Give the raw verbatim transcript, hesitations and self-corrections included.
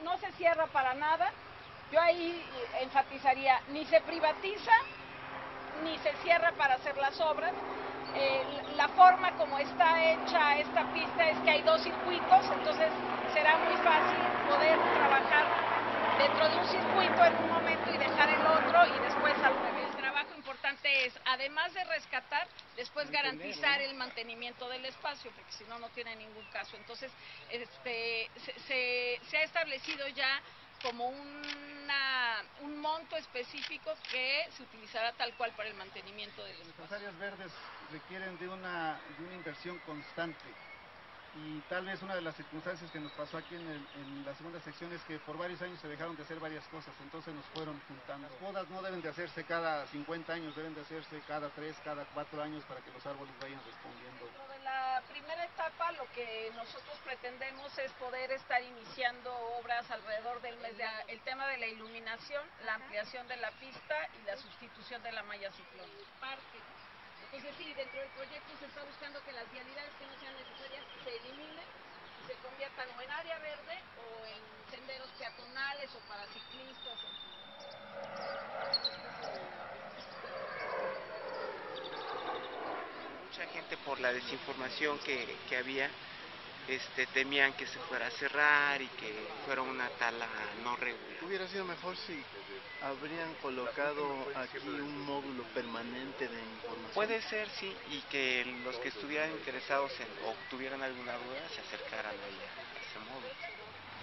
no se cierra para nada. Yo ahí enfatizaría, ni se privatiza, ni se cierra para hacer las obras. Eh, la forma como está hecha esta pista es que hay dos circuitos, entonces será muy fácil poder trabajar dentro de un circuito en un momento y dejar el otro y después al revés. El trabajo importante es, además de rescatar, después garantizar el mantenimiento del espacio, porque si no, no tiene ningún caso. Entonces, este, se, se, se ha establecido ya como una, un monto específico que se utilizará tal cual para el mantenimiento del espacio. Las áreas verdes requieren de una, de una inversión constante. Y tal vez una de las circunstancias que nos pasó aquí en, el, en la segunda sección es que por varios años se dejaron de hacer varias cosas, entonces nos fueron juntando. Las podas no deben de hacerse cada cincuenta años, deben de hacerse cada tres, cada cuatro años para que los árboles vayan respondiendo. Dentro de la primera etapa lo que nosotros pretendemos es poder estar iniciando obras alrededor del mes de el tema de la iluminación, la ampliación de la pista y la sustitución de la malla ciclónica. Parte, ¿no? Entonces sí, dentro del proyecto se está buscando que las vialidades que no sean necesarias se eliminen y se conviertan o en área verde o en senderos peatonales o para ciclistas. Mucha gente, por la desinformación que, que había, este, temían que se fuera a cerrar y que fuera una tala no regular. Hubiera sido mejor si habrían colocado aquí un módulo permanente de información. Puede ser, sí, y que los que estuvieran interesados en, o tuvieran alguna duda se acercaran ahí a ese módulo.